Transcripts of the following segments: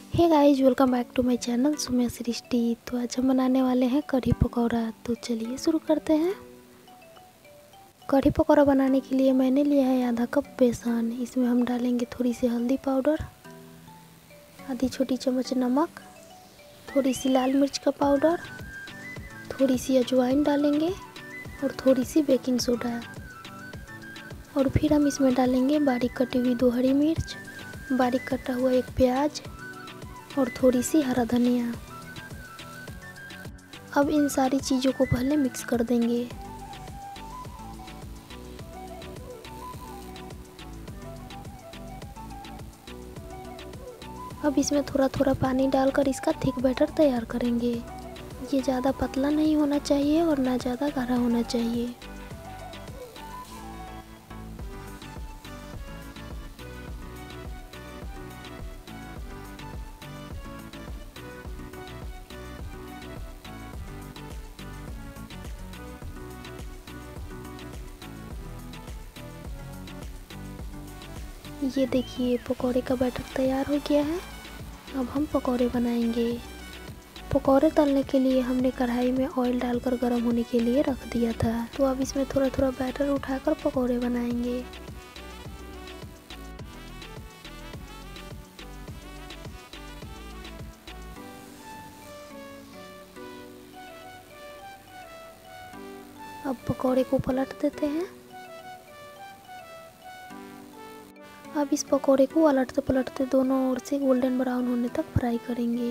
Hey guys, welcome back to my channel Sumya Srishti. तो आज हम बनाने वाले हैं कढ़ी पकौड़ा। तो चलिए शुरू करते हैं। कढ़ी पकौड़ा बनाने के लिए मैंने लिया है आधा कप बेसन। इसमें हम डालेंगे थोड़ी सी हल्दी पाउडर, आधी छोटी चम्मच नमक, थोड़ी सी लाल मिर्च का पाउडर, थोड़ी सी अजवाइन डालेंगे और थोड़ी सी बेकिंग सोडा। और फिर हम इसमें डालेंगे बारीक कटी हुई 2 हरी मिर्च, बारीक कटा हुआ 1 प्याज और थोड़ी सी हरा धनिया। अब इन सारी चीज़ों को पहले मिक्स कर देंगे। अब इसमें थोड़ा थोड़ा पानी डालकर इसका थिक बैटर तैयार करेंगे। ये ज़्यादा पतला नहीं होना चाहिए और ना ज़्यादा गाढ़ा होना चाहिए। ये देखिए पकोड़े का बैटर तैयार हो गया है। अब हम पकोड़े बनाएंगे। पकोड़े तलने के लिए हमने कढ़ाई में ऑयल डालकर गर्म होने के लिए रख दिया था। तो अब इसमें थोड़ा थोड़ा बैटर उठाकर पकोड़े बनाएंगे। अब पकोड़े को पलट देते हैं। अब इस पकोड़े को उलटते पलटते दोनों ओर से गोल्डन ब्राउन होने तक फ्राई करेंगे।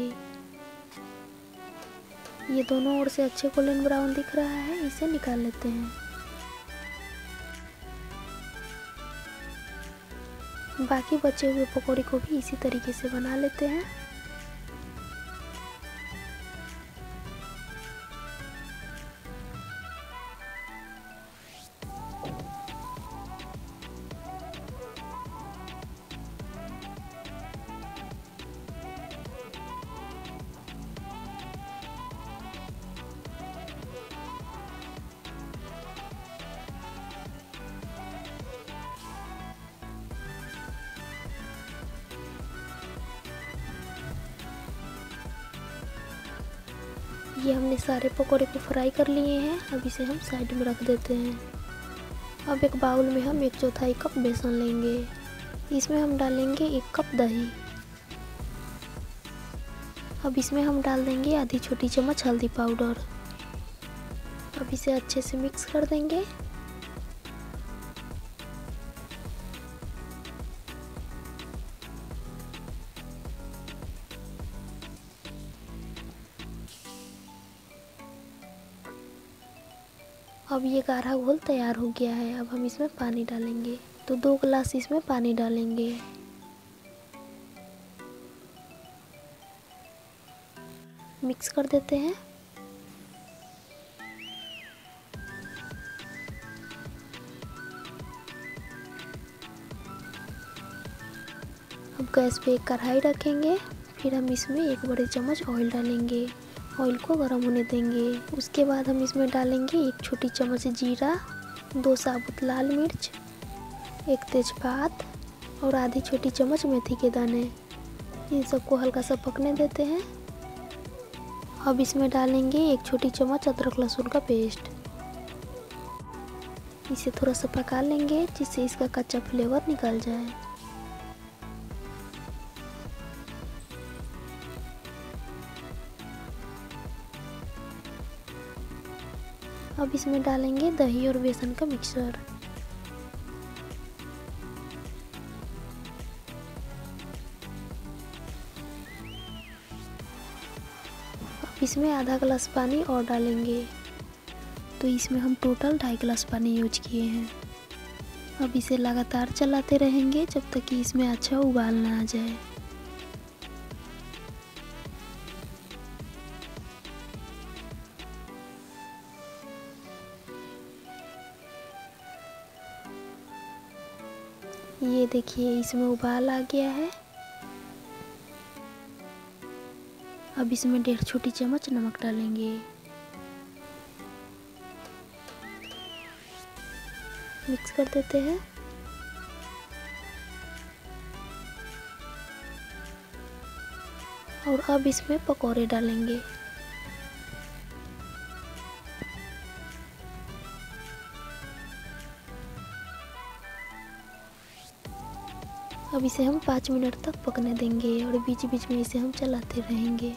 ये दोनों ओर से अच्छे गोल्डन ब्राउन दिख रहा है, इसे निकाल लेते हैं। बाकी बचे हुए पकोड़े को भी इसी तरीके से बना लेते हैं। ये हमने सारे पकोड़े को फ्राई कर लिए हैं। अब इसे हम साइड में रख देते हैं। अब एक बाउल में हम 1/4 कप बेसन लेंगे। इसमें हम डालेंगे 1 कप दही। अब इसमें हम डाल देंगे आधी छोटी चम्मच हल्दी पाउडर। अब इसे अच्छे से मिक्स कर देंगे। अब ये गाढ़ा घोल तैयार हो गया है। अब हम इसमें पानी डालेंगे। तो 2 गिलास इसमें पानी डालेंगे। मिक्स कर देते हैं। अब गैस पे एक कढ़ाई रखेंगे। फिर हम इसमें 1 बड़े चम्मच ऑयल डालेंगे। ऑयल को गर्म होने देंगे। उसके बाद हम इसमें डालेंगे 1 छोटी चम्मच जीरा, 2 साबुत लाल मिर्च, 1 तेजपात और आधी छोटी चम्मच मेथी के दाने। इन सबको हल्का सा पकने देते हैं। अब इसमें डालेंगे 1 छोटी चम्मच अदरक लहसुन का पेस्ट। इसे थोड़ा सा पका लेंगे जिससे इसका कच्चा फ्लेवर निकल जाए। अब इसमें डालेंगे दही और बेसन का मिक्सचर। अब इसमें आधा गिलास पानी और डालेंगे। तो इसमें हम टोटल 2.5 गिलास पानी यूज किए हैं। अब इसे लगातार चलाते रहेंगे जब तक कि इसमें अच्छा उबाल ना आ जाए। ये देखिए इसमें उबाल आ गया है। अब इसमें 1.5 छोटी चम्मच नमक डालेंगे। मिक्स कर देते हैं। और अब इसमें पकौड़े डालेंगे। अब इसे हम 5 मिनट तक पकने देंगे और बीच बीच में इसे हम चलाते रहेंगे।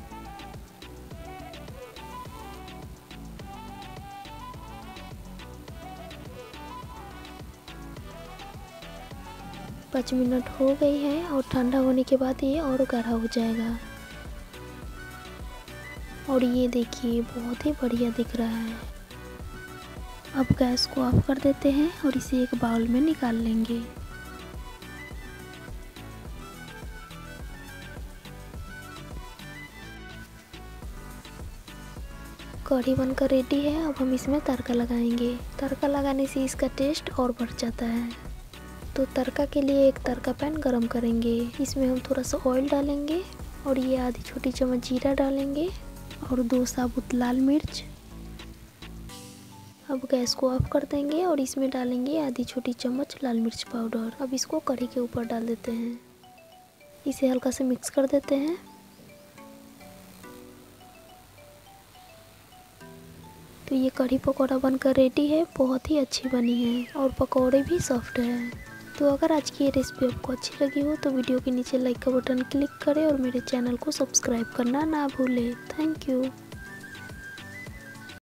पाँच मिनट हो गई है और ठंडा होने के बाद ये और गाढ़ा हो जाएगा। और ये देखिए बहुत ही बढ़िया दिख रहा है। अब गैस को ऑफ कर देते हैं और इसे एक बाउल में निकाल लेंगे। कढ़ी बनकर रेडी है। अब हम इसमें तड़का लगाएंगे। तड़का लगाने से इसका टेस्ट और बढ़ जाता है। तो तड़का के लिए एक तड़का पैन गरम करेंगे। इसमें हम थोड़ा सा ऑयल डालेंगे और ये आधी छोटी चम्मच जीरा डालेंगे और 2 साबुत लाल मिर्च। अब गैस को ऑफ कर देंगे और इसमें डालेंगे आधी छोटी चम्मच लाल मिर्च पाउडर। अब इसको कढ़ी के ऊपर डाल देते हैं। इसे हल्का से मिक्स कर देते हैं। तो ये कढ़ी पकौड़ा बनकर रेडी है। बहुत ही अच्छी बनी है और पकौड़े भी सॉफ्ट है। तो अगर आज की ये रेसिपी आपको अच्छी लगी हो तो वीडियो के नीचे लाइक का बटन क्लिक करें और मेरे चैनल को सब्सक्राइब करना ना भूलें। Thank you.